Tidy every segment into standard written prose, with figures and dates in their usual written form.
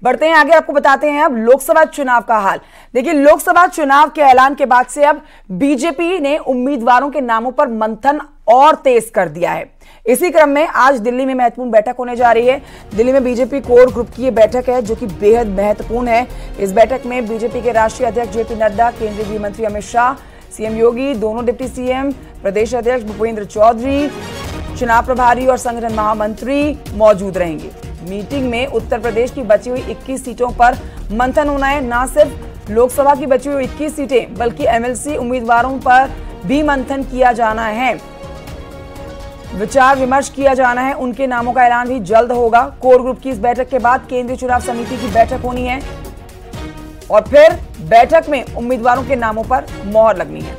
बढ़ते हैं आगे, आपको बताते हैं अब लोकसभा चुनाव का हाल। देखिए, लोकसभा चुनाव के ऐलान के बाद से अब बीजेपी ने उम्मीदवारों के नामों पर मंथन और तेज कर दिया है। इसी क्रम में आज दिल्ली में महत्वपूर्ण बैठक होने जा रही है। दिल्ली में बीजेपी कोर ग्रुप की यह बैठक है जो कि बेहद महत्वपूर्ण है। इस बैठक में बीजेपी के राष्ट्रीय अध्यक्ष जेपी नड्डा, केंद्रीय गृह मंत्री अमित शाह, सीएम योगी, दोनों डिप्टी सीएम, प्रदेश अध्यक्ष भूपेंद्र चौधरी, चुनाव प्रभारी और संगठन महामंत्री मौजूद रहेंगे। मीटिंग में उत्तर प्रदेश की बची हुई 21 सीटों पर मंथन होना है। न सिर्फ लोकसभा की बची हुई 21 सीटें बल्कि एमएलसी उम्मीदवारों पर भी मंथन किया जाना है, विचार विमर्श किया जाना है। उनके नामों का ऐलान भी जल्द होगा। कोर ग्रुप की इस बैठक के बाद केंद्रीय चुनाव समिति की बैठक होनी है और फिर बैठक में उम्मीदवारों के नामों पर मोहर लगनी है।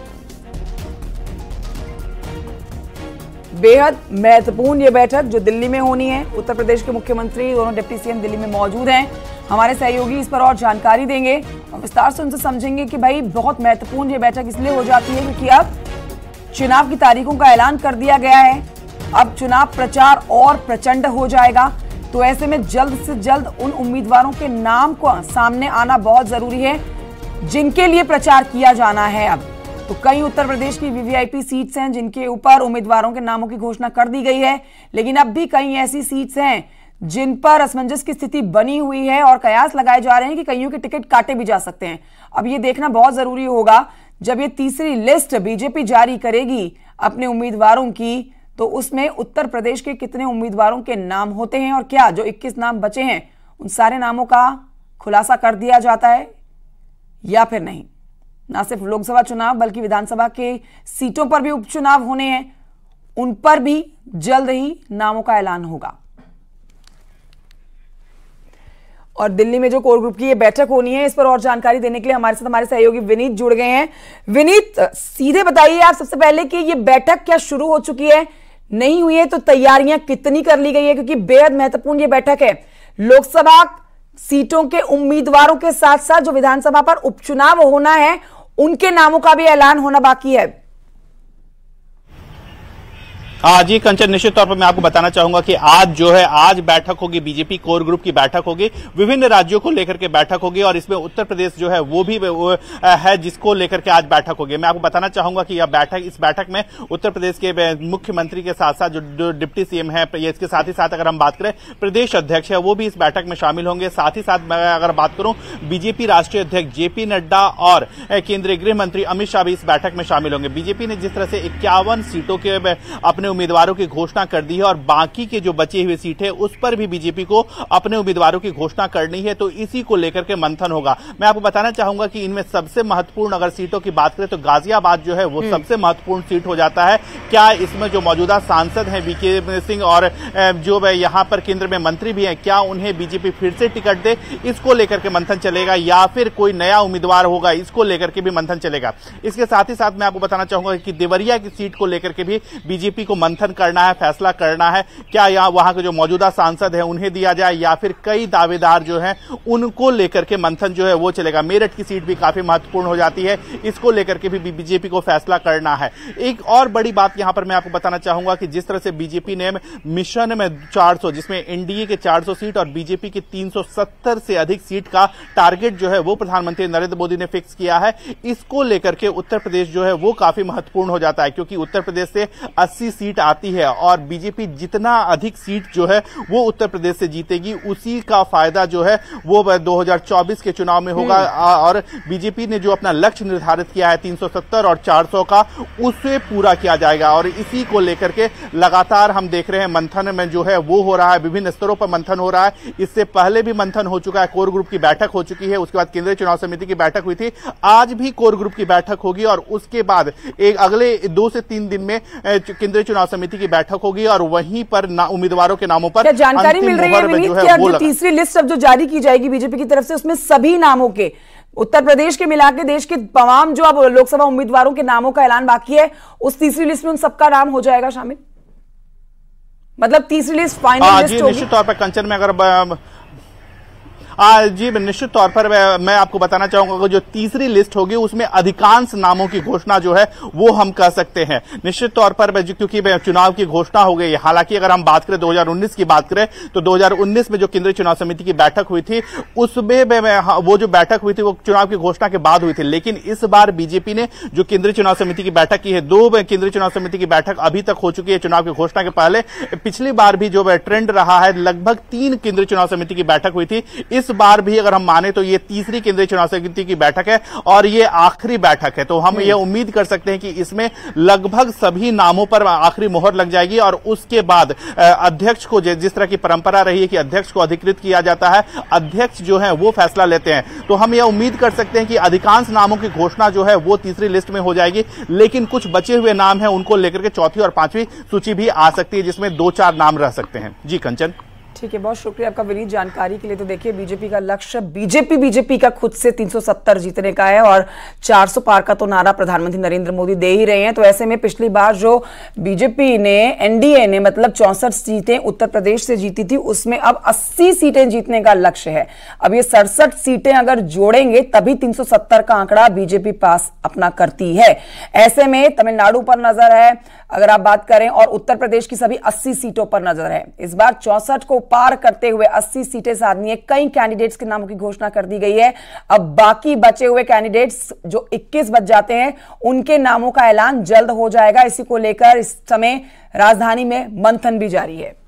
बेहद महत्वपूर्ण यह बैठक जो दिल्ली में होनी है। उत्तर प्रदेश के मुख्यमंत्री, दोनों डिप्टी सीएम दिल्ली में मौजूद हैं। हमारे सहयोगी इस पर और जानकारी देंगे और विस्तार से उनसे समझेंगे कि भाई बहुत महत्वपूर्ण यह बैठक इसलिए हो जाती है क्योंकि अब चुनाव की तारीखों का ऐलान कर दिया गया है। अब चुनाव प्रचार और प्रचंड हो जाएगा, तो ऐसे में जल्द से जल्द उन उम्मीदवारों के नाम को सामने आना बहुत जरूरी है जिनके लिए प्रचार किया जाना है। अब तो कई उत्तर प्रदेश की वीवीआईपी सीट्स हैं जिनके ऊपर उम्मीदवारों के नामों की घोषणा कर दी गई है, लेकिन अब भी कई ऐसी सीट्स हैं जिन पर असमंजस की स्थिति बनी हुई है और कयास लगाए जा रहे हैं कि कईयों के टिकट काटे भी जा सकते हैं। अब ये देखना बहुत जरूरी होगा जब ये तीसरी लिस्ट बीजेपी जारी करेगी अपने उम्मीदवारों की, तो उसमें उत्तर प्रदेश के कितने उम्मीदवारों के नाम होते हैं और क्या जो 21 नाम बचे हैं उन सारे नामों का खुलासा कर दिया जाता है या फिर नहीं। न सिर्फ लोकसभा चुनाव बल्कि विधानसभा के सीटों पर भी उपचुनाव होने हैं, उन पर भी जल्द ही नामों का ऐलान होगा। और दिल्ली में जो कोर ग्रुप की ये बैठक होनी है, इस पर और जानकारी देने के लिए हमारे साथ हमारे सहयोगी विनीत जुड़ गए हैं। विनीत, सीधे बताइए आप सबसे पहले कि ये बैठक क्या शुरू हो चुकी है, नहीं हुई है तो तैयारियां कितनी कर ली गई है, क्योंकि बेहद महत्वपूर्ण ये बैठक है। लोकसभा सीटों के उम्मीदवारों के साथ साथ जो विधानसभा पर उपचुनाव होना है उनके नामों का भी ऐलान होना बाकी है। जी कंचन, निश्चित तौर पर मैं आपको बताना चाहूंगा कि आज जो है आज बैठक होगी, बीजेपी कोर ग्रुप की बैठक होगी, विभिन्न राज्यों को लेकर के बैठक होगी और इसमें उत्तर प्रदेश जो है वो भी है जिसको लेकर के आज बैठक होगी। मैं आपको बताना चाहूंगा कि यह बैठक, इस बैठक में उत्तर प्रदेश के मुख्यमंत्री के साथ साथ जो डिप्टी सीएम है, इसके साथ ही साथ अगर हम बात करें प्रदेश अध्यक्ष है वो भी इस बैठक में शामिल होंगे। साथ ही साथ मैं अगर बात करूं बीजेपी राष्ट्रीय अध्यक्ष जेपी नड्डा और केंद्रीय गृह मंत्री अमित शाह भी इस बैठक में शामिल होंगे। बीजेपी ने जिस तरह से 51 सीटों के अपने उम्मीदवारों की घोषणा कर दी है और बाकी के जो बची हुई सीट है उस पर भी बीजेपी को अपने उम्मीदवारों की घोषणा करनी है, तो इसी को लेकर के मंथन होगा। मैं आपको बताना चाहूंगा कि इनमें सबसे महत्वपूर्ण अगर सीटों की बात करें तो गाजियाबाद जो है वो सबसे महत्वपूर्ण सीट हो जाता है। क्या इसमें जो मौजूदा सांसद हैं वीके सिंह और जो यहां पर केंद्र में मंत्री भी हैं, क्या उन्हें बीजेपी फिर से टिकट दे, इसको लेकर के मंथन चलेगा या फिर कोई नया उम्मीदवार होगा, इसको लेकर के भी मंथन चलेगा। इसके साथ ही साथ मैं आपको बताना चाहूंगा कि देवरिया की सीट को लेकर के भी बीजेपी को मंथन करना है, फैसला करना है। क्या यहां वहां के जो मौजूदा सांसद हैं उन्हें दिया जाए या फिर कई दावेदार जो हैं उनको लेकर के मंथन जो है वो चलेगा। मेरठ की सीट भी काफी महत्वपूर्ण हो जाती है, इसको लेकर के भी बीजेपी को फैसला करना है। एक और बड़ी बात यहां पर मैं आपको बताना चाहूंगा कि जिस तरह से बीजेपी ने मिशन में 400, जिसमें एनडीए के 400 सीट और बीजेपी की 370 से अधिक सीट का टारगेट जो है वो प्रधानमंत्री नरेंद्र मोदी ने फिक्स किया है, इसको लेकर के उत्तर प्रदेश जो है वो काफी महत्वपूर्ण हो जाता है, क्योंकि उत्तर प्रदेश से 80 सीट आती है और बीजेपी जितना अधिक सीट जो है वो उत्तर प्रदेश से जीतेगी उसी का फायदा जो है वो 2024 के चुनाव में होगा। और बीजेपी ने जो अपना लक्ष्य निर्धारित किया है 370 और 400 का, उसे पूरा किया जाएगा और इसी को लेकर के लगातार हम देख रहे हैं मंथन में जो है वो हो रहा है, विभिन्न स्तरों पर मंथन हो रहा है। इससे पहले भी मंथन हो चुका है, कोर ग्रुप की बैठक हो चुकी है, उसके बाद केंद्रीय चुनाव समिति की बैठक हुई थी, आज भी कोर ग्रुप की बैठक होगी और उसके बाद एक अगले 2 से 3 दिन में केंद्रीय चुनाव समिति की बैठक होगी और वहीं पर उम्मीदवारों के नामों पर जानकारी मिल रही है विनीत कि अब जो तीसरी लिस्ट अब जो जारी की जाएगी बीजेपी की तरफ से उसमें सभी नामों के उत्तर प्रदेश के मिला के देश के तमाम जो अब लोकसभा उम्मीदवारों के नामों का ऐलान बाकी है, उस तीसरी लिस्ट में उन सबका नाम हो जाएगा शामिल, मतलब तीसरी लिस्ट फाइनल लिस्ट होगी। निश्चित तौर पर कंचन में अगर जी निश्चित तौर पर मैं आपको बताना चाहूंगा कि जो तीसरी लिस्ट होगी उसमें अधिकांश नामों की घोषणा जो है वो हम कर सकते हैं निश्चित तौर पर, क्योंकि चुनाव की घोषणा हो गई है। हालांकि अगर हम बात करें 2019 की बात करें तो 2019 में जो केंद्रीय चुनाव समिति की बैठक हुई थी उसमें वो जो बैठक हुई थी वो चुनाव की घोषणा के बाद हुई थी। लेकिन इस बार बीजेपी ने जो केंद्रीय चुनाव समिति की बैठक की है, 2 केंद्रीय चुनाव समिति की बैठक अभी तक हो चुकी है चुनाव की घोषणा के पहले। पिछली बार भी जो ट्रेंड रहा है लगभग 3 केंद्रीय चुनाव समिति की बैठक हुई थी। इस बार भी अगर हम माने तो ये तीसरी केंद्रीय चुनाव समिति की बैठक है और ये आखिरी बैठक है। तो हम ये उम्मीद कर सकते हैं कि इसमें लगभग सभी नामों पर आखिरी मोहर लग जाएगी और उसके बाद अध्यक्ष को, जिस तरह की परंपरा रही है कि अध्यक्ष को अधिकृत किया जाता है, अध्यक्ष जो है वो फैसला लेते हैं। तो हम ये उम्मीद कर सकते हैं कि अधिकांश नामों की घोषणा जो है वो तीसरी लिस्ट में हो जाएगी। लेकिन कुछ बचे हुए नाम हैं उनको लेकर के चौथी और पांचवी सूची भी आ सकती है, जिसमें 2-4 नाम रह सकते हैं। जी कंचन। ठीक है, बहुत शुक्रिया आपका विनीत जानकारी के लिए। तो देखिए, बीजेपी का लक्ष्य बीजेपी का खुद से 370 जीतने का है और 400 पार का तो नारा प्रधानमंत्री नरेंद्र मोदी दे ही रहे हैं। तो ऐसे में पिछली बार जो बीजेपी ने, एनडीए ने मतलब 64 सीटें उत्तर प्रदेश से जीती थी, उसमें अब 80 सीटें जीतने का लक्ष्य है। अब ये 67 सीटें अगर जोड़ेंगे तभी 370 का आंकड़ा बीजेपी पास अपना करती है। ऐसे में तमिलनाडु पर नजर है अगर आप बात करें और उत्तर प्रदेश की सभी 80 सीटों पर नजर है। इस बार 64 को पार करते हुए 80 सीटें साधनी है। कई कैंडिडेट्स के नामों की घोषणा कर दी गई है। अब बाकी बचे हुए कैंडिडेट्स जो 21 बच जाते हैं उनके नामों का ऐलान जल्द हो जाएगा। इसी को लेकर इस समय राजधानी में मंथन भी जारी है।